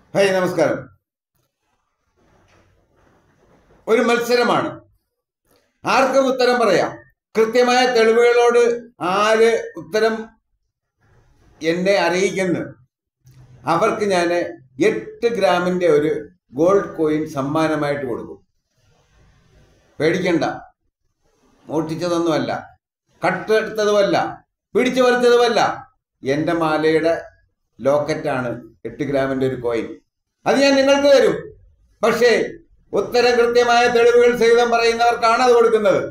Hi നമസ്കാരം. ഒരു മത്സരമാണ്. ആർക്കും ഉത്തരം പറയാം. കൃത്യമായ തെളിവുകളോട് ആര് ഉത്തരം എന്നെ അറിയിക്കുന്നു അവർക്ക് ഞാൻ 8 ഗ്രാമിന്റെ ഒരു ഗോൾഡ് കോയിൻ സമ്മാനമായിട്ട് കൊടുക്കും. പേടിക്കണ്ട. മോഷ്ടിച്ചതൊന്നുമല്ല, കട്ടെടുത്തതുമല്ല, പിടിച്ചു പറിച്ചതുമല്ല. എൻ്റെ മാലയുടെ ലോക്കറ്റാണ് 8 ഗ്രാമിന്റെ ഒരു കോയിൻ. അത് ഞാൻ നിങ്ങൾക്ക് തരും. പക്ഷേ ഉത്തരം കൃത്യമായ തെളിവുകൾ സഹിതം പറയുന്നവർക്കാണ് അത് കൊടുക്കുന്നത്.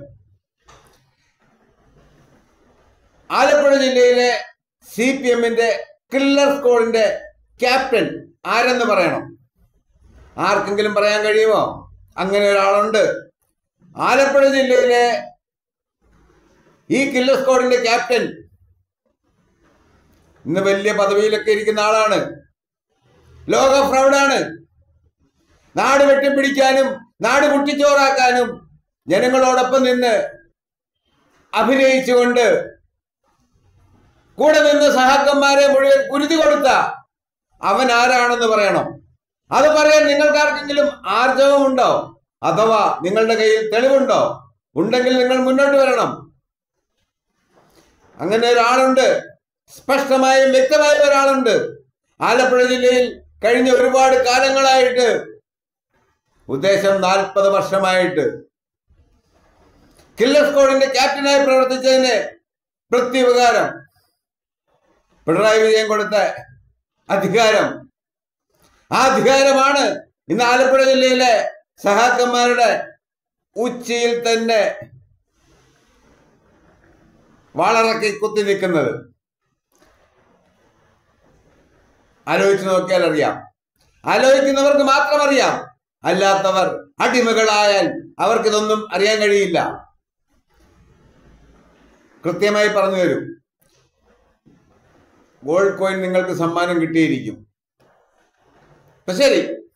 ആലപ്പുഴ ജില്ലയിലെ CPMന്റെ കില്ലർ സ്ക്വാഡിന്റെ ക്യാപ്റ്റൻ ആരെന്ന് പറയണം. ആർക്കെങ്കിലും പറയാൻ കഴിയുമോ? അങ്ങനെ ഒരാളുണ്ട്. ആലപ്പുഴ ജില്ലയിലെ ഈ കില്ലർ സ്ക്വാഡിന്റെ ക്യാപ്റ്റൻ ഇന്ന് വലിയ പദവിയിലൊക്കെ ഇരിക്കുന്ന ആളാണ്. ലോക പ്രൗഢാണ്. നാട് വെട്ടിപ്പിടിക്കാനും നാട് കുട്ടിച്ചോറാക്കാനും ജനങ്ങളോടൊപ്പം നിന്ന് അഭിനയിച്ചുകൊണ്ട് കൂടെ നിന്ന് സഹാക്കന്മാരെ മുഴുവൻ കുരുതി കൊടുത്ത അവൻ ആരാണെന്ന് പറയണം. അത് പറയാൻ നിങ്ങൾക്കാർക്കെങ്കിലും ആർജവമുണ്ടോ? അഥവാ നിങ്ങളുടെ കയ്യിൽ തെളിവുണ്ടോ? ഉണ്ടെങ്കിൽ നിങ്ങൾ മുന്നോട്ട് വരണം. അങ്ങനെ ഒരാളുണ്ട്. സ്പഷ്ടമായും വ്യക്തമായും ഒരാളുണ്ട്. ആലപ്പുഴ ജില്ലയിൽ കഴിഞ്ഞ ഒരുപാട് കാലങ്ങളായിട്ട്, ഉദ്ദേശം 40 വർഷമായിട്ട് കില്ലർ സ്ക്വാഡിന്റെ ക്യാപ്റ്റനായി പ്രവർത്തിച്ചതിന് പ്രത്യുപകാരം പിണറായി വിജയൻ കൊടുത്ത അധികാരം. ആ അധികാരമാണ് ഇന്ന് ആലപ്പുഴ ജില്ലയിലെ സഹാക്കന്മാരുടെ ഉച്ചയിൽ തന്നെ വാളറക്കി കുത്തി നിൽക്കുന്നത്. ആലോചിച്ച് നോക്കിയാൽ അറിയാം. ആലോചിക്കുന്നവർക്ക് മാത്രം അറിയാം. അല്ലാത്തവർ അടിമകളായാൽ അവർക്കിതൊന്നും അറിയാൻ കഴിയില്ല. കൃത്യമായി പറഞ്ഞു തരും. ഗോൾഡ് കോയിൻ നിങ്ങൾക്ക് സമ്മാനം കിട്ടിയിരിക്കും. അപ്പൊ ശരി,